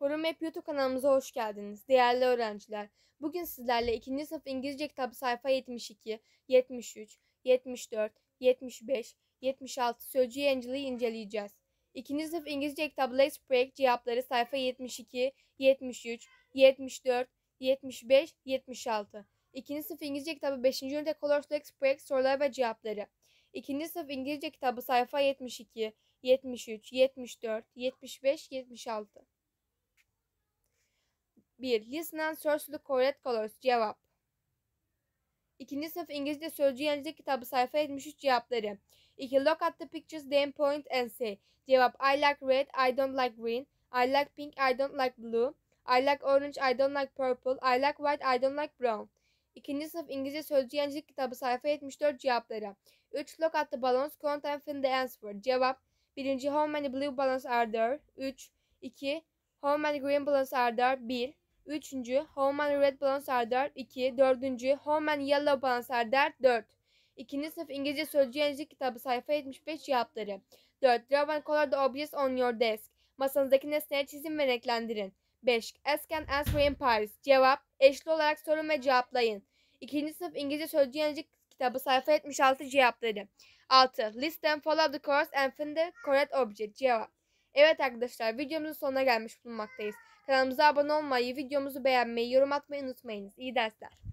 Korun Map YouTube kanalımıza hoş geldiniz. Değerli öğrenciler, bugün sizlerle 2. sınıf İngilizce kitabı sayfa 72, 73, 74, 75, 76 sözcüğü Angela'yı inceleyeceğiz. 2. sınıf İngilizce kitabı Let's Break cevapları sayfa 72, 73, 74, 75, 76. 2. sınıf İngilizce kitabı 5. ünite Colors Let's Break soruları ve cevapları. 2. sınıf İngilizce kitabı sayfa 72, 73, 74, 75, 76. 1. Listen and search the correct colors. Cevap. 2. sınıf İngilizce sözcüğü yenice kitabı sayfa 73 cevapları. 2. Look at the pictures, then point and say. Cevap. I like red, I don't like green. I like pink, I don't like blue. I like orange, I don't like purple. I like white, I don't like brown. 2. sınıf İngilizce sözcüğü yenice kitabı sayfa 74 cevapları. 3. Look at the balloons, count and fill the answer. Cevap. 1. How many blue balloons are there? 3. 2. How many green balloons are there? 1. 3. How many red balloons are there? 2. 4. How many yellow balloons are there? 4. 2. sınıf İngilizce sözcüğü yenice kitabı sayfa 75 cevapları. 4. Draw and color the objects on your desk. Masanızdaki nesneleri çizin ve renklendirin. 5. Ask and answer in Paris. Cevap. Eşli olarak sorun ve cevaplayın. 2. sınıf İngilizce sözcüğü yenice kitabı sayfa 76 cevapları. 6. List and follow the course and find the correct object. Cevap. Evet arkadaşlar, videomuzun sonuna gelmiş bulunmaktayız. Kanalımıza abone olmayı, videomuzu beğenmeyi, yorum atmayı unutmayınız. İyi dersler.